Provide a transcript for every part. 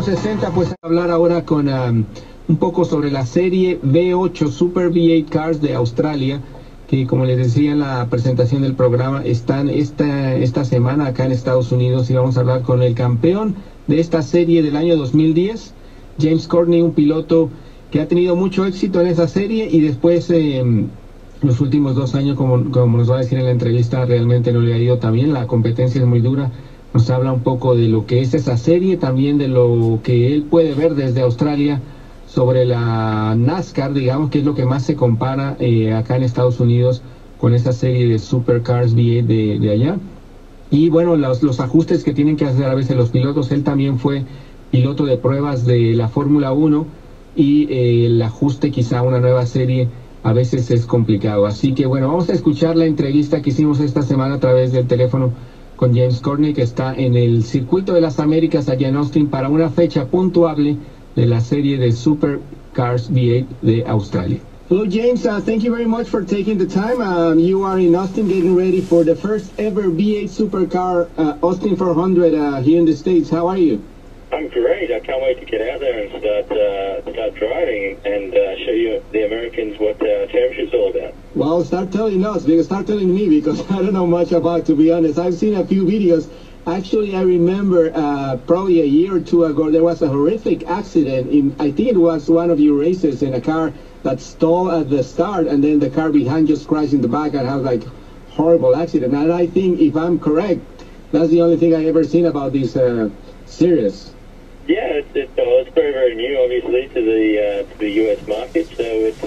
60, pues a hablar ahora con un poco sobre la serie V8 Super V8 Cars de Australia, que como les decía en la presentación del programa, están esta semana acá en Estados Unidos, y vamos a hablar con el campeón de esta serie del año 2010, James Courtney, un piloto que ha tenido mucho éxito en esa serie y después los últimos 2 años, como nos va a decir en la entrevista, realmente no le ha ido tan bien. La competencia es muy dura. Nos habla un poco de lo que es esa serie, también de lo que él puede ver desde Australia sobre la NASCAR, digamos, que es lo que más se compara acá en Estados Unidos con esa serie de Supercars V8 de allá. Y bueno, los ajustes que tienen que hacer a veces los pilotos. Él también fue piloto de pruebas de la Fórmula 1 y el ajuste quizá a una nueva serie a veces es complicado. Así que bueno, vamos a escuchar la entrevista que hicimos esta semana a través del teléfono con James Courtney, que está en el Circuito de las Américas allá en Austin para una fecha puntuable de la serie de Supercars V8 de Australia. Hello James, thank you very much for taking the time. You are in Austin getting ready for the first ever V8 Supercar Austin 400 here in the States. How are you? I'm great. I can't wait to get out there and start driving and show you the Americans what the championship's all about. Well, start telling us, start telling me, because I don't know much about, to be honest. I've seen a few videos. Actually, I remember probably a year or two ago, there was a horrific accident in, I think it was one of your races, in a car that stalled at the start, and then the car behind just crashed in the back and had like horrible accident. And I think, if I'm correct, that's the only thing I ever seen about this series. Yeah, it's very, very new, obviously, to the U.S. market. So it's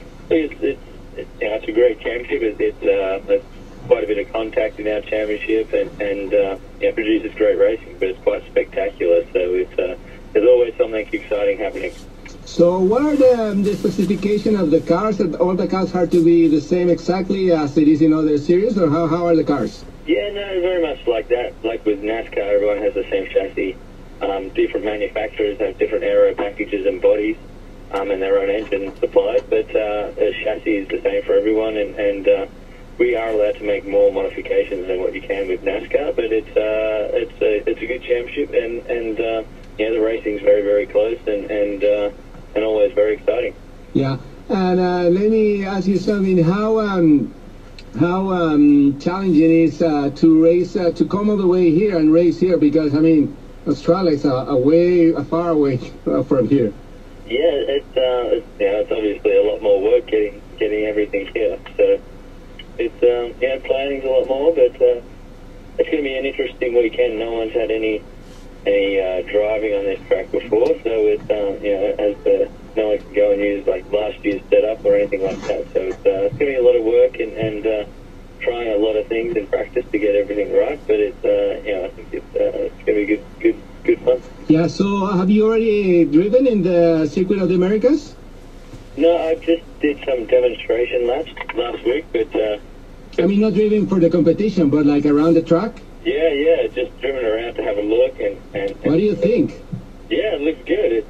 a great championship. It's quite a bit of contact in our championship, and produces great racing, but it's quite spectacular. So there's always something exciting happening. So what are the specifications of the cars? All the cars have to be the same exactly as it is in other series, or how are the cars? Yeah, no, very much like that. Like with NASCAR, everyone has the same chassis. Different manufacturers have different aero packages and bodies and their own engine supplies, but the chassis is the same for everyone, and we are allowed to make more modifications than what you can with NASCAR, but it's a good championship, and the racing's very, very close and always very exciting. Yeah, and let me ask you something. How challenging it is to race, to come all the way here and race here, because, I mean, Australia is a far away from here. Yeah, it's obviously a lot more work getting everything here. So it's planning's a lot more, but it's going to be an interesting weekend. No one's had any driving on this track before, so it's no one can go and use like last year's setup or anything like that. So it's going to be a lot of work and trying a lot of things in practice to get everything right, but it's I think it's going to be good fun. Yeah. So have you already driven in the Circuit of the Americas? No, I just did some demonstration laps last week, but I mean, not driven for the competition, but like around the track. Yeah, just driven around to have a look and what do you think? Yeah, it looks good.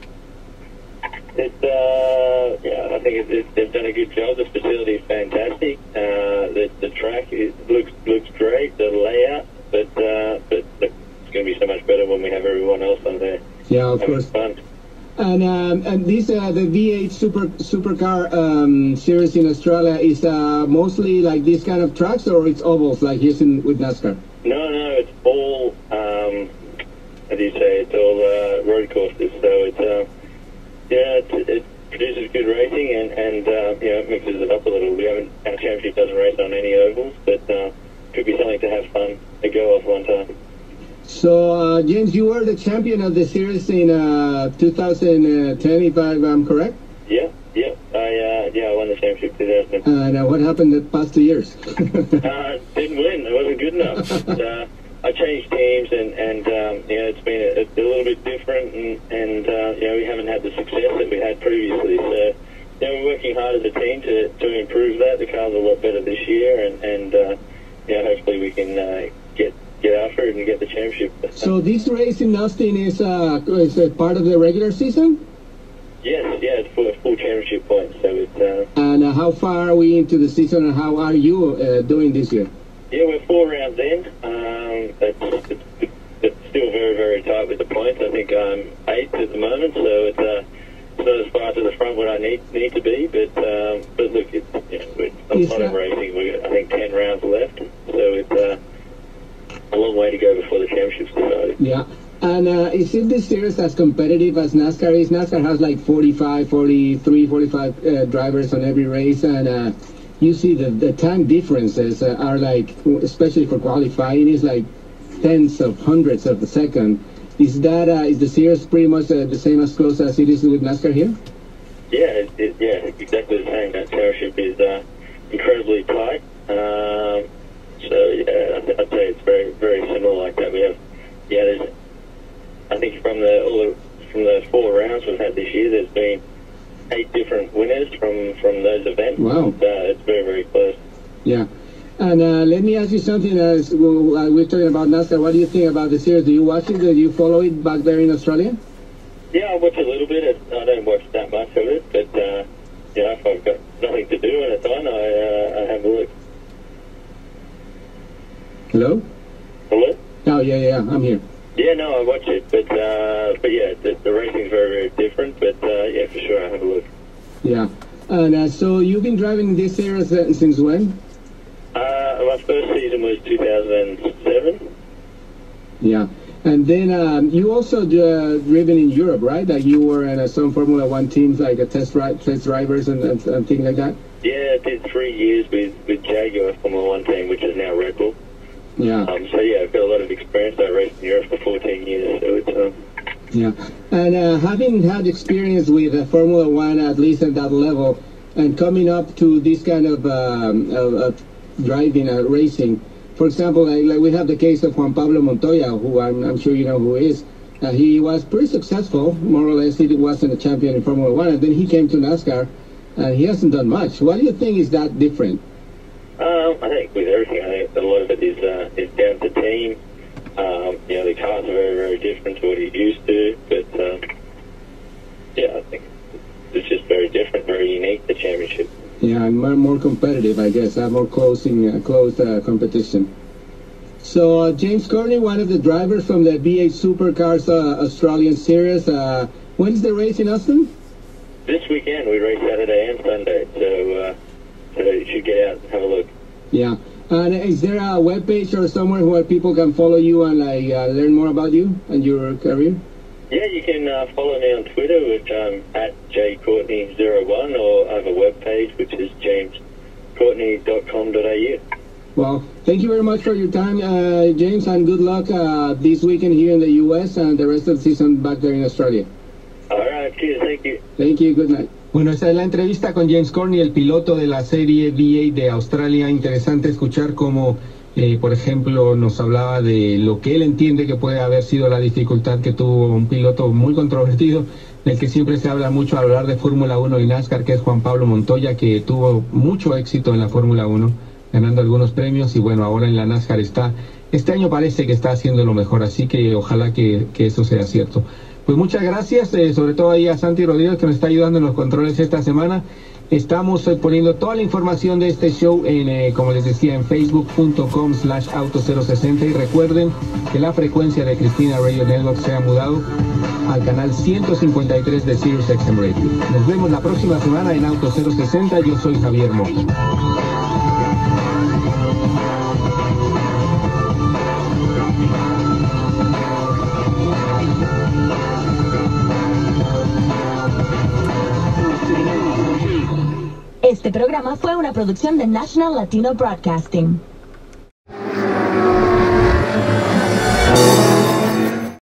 I think they've done a good job. The facility is fantastic. The track looks great. The layout, but it's going to be so much better when we have everyone else on there. Yeah, of course. Fun. And this the V8 Supercar series in Australia is mostly like this kind of tracks, or it's ovals like here with NASCAR? No, it's all how do you say? It's all road courses. So it produces good racing and it mixes it up a little. Our championship doesn't race on any ovals, but could be something to have fun to go off one time. So James, you were the champion of the series in 2010, if I'm correct? Yeah. I won the championship 2010. And what happened the past 2 years? Didn't win. It wasn't good enough. I changed teams, and it's been a little bit different, and we haven't had the success that we had previously. So we're working hard as a team to improve that. The car's a lot better this year, and hopefully we can get after it and get the championship. So this race in Austin is a part of the regular season? Yes, it's full championship points. So it's. And how far are we into the season, and how are you doing this year? Yeah, we're 4 rounds in. It's still very, very tight with the points. I think I'm 8th at the moment, so it's not as far to the front where I need to be. But look, it's a lot of racing. We got, I think, 10 rounds left, so it's a long way to go before the championship's decided. Yeah. And is it this series as competitive as NASCAR is? NASCAR has like 45 drivers on every race, and you see the time differences are like, especially for qualifying, is like tenths of hundreds of a second. Is that is the series pretty much the same as close as it is with NASCAR here? Yeah, it's exactly the same. That championship is incredibly tight. So yeah, I'd say it's very, very similar like that. We have, there's, I think from the 4 rounds we've had this year, there's been 8 different winners from those events. Wow. It's very, very close. Yeah. And let me ask you something. We're talking about NASCAR. What do you think about the series? Do you watch it? Do you follow it back there in Australia? Yeah, I watch a little bit. I don't watch that much of it, but if I've got nothing to do and it's on, I have a look. Hello? Hello? Oh, yeah, I'm here. Yeah, no, I watch it, but yeah, the racing's very, very different, but yeah, for sure, I have a look. Yeah. And so you've been driving this series since when? My first season was 2007. Yeah. And then you also driven in Europe, right? Like you were in some Formula One teams, like a test drivers and things like that? Yeah, I did 3 years with Jaguar Formula One team, which is now Red Bull. Yeah. So yeah, I've got a lot of experience. I raced in Europe for 14 years, so it's Yeah. And having had experience with Formula One, at least at that level, and coming up to this kind of driving, racing, for example, like we have the case of Juan Pablo Montoya, who I'm sure you know who is. He was pretty successful, more or less. He wasn't a champion in Formula One, and then he came to NASCAR, and he hasn't done much. What do you think is that different? I think with everything, I think a lot of it is down to team. The cars are very, very different to what he used to, but yeah, I think it's just very different, very unique, the championship. Yeah, and more competitive, I guess, more close competition. So James Courtney, one of the drivers from the V8 Supercars Australian Series, when's the race in Austin? This weekend. We race Saturday and Sunday, so you should get out and have a look. Yeah. And is there a webpage or somewhere where people can follow you and learn more about you and your career? Yeah, you can follow me on Twitter, which I'm at jcourtney01, or I have a webpage, which is jamescourtney.com.au. Well, thank you very much for your time, James, and good luck this weekend here in the U.S. and the rest of the season back there in Australia. All right, cheers, thank you. Thank you, good night. Bueno, esa es la entrevista con James Courtney, el piloto de la serie V8 de Australia. Interesante escuchar cómo, por ejemplo, nos hablaba de lo que él entiende que puede haber sido la dificultad que tuvo un piloto muy controvertido, del que siempre se habla mucho al hablar de Fórmula 1 y NASCAR, que es Juan Pablo Montoya, que tuvo mucho éxito en la Fórmula 1, ganando algunos premios, y bueno, ahora en la NASCAR este año parece que está haciendo lo mejor, así que ojalá que eso sea cierto. Pues muchas gracias, sobre todo ahí a Santi Rodríguez, que nos está ayudando en los controles esta semana. Estamos poniendo toda la información de este show en, como les decía, en facebook.com/auto060, y recuerden que la frecuencia de Cristina Radio Network se ha mudado al canal 153 de Sirius XM Radio. Nos vemos la próxima semana en Auto 060. Yo soy Javier Mota. Este programa fue una producción de National Latino Broadcasting.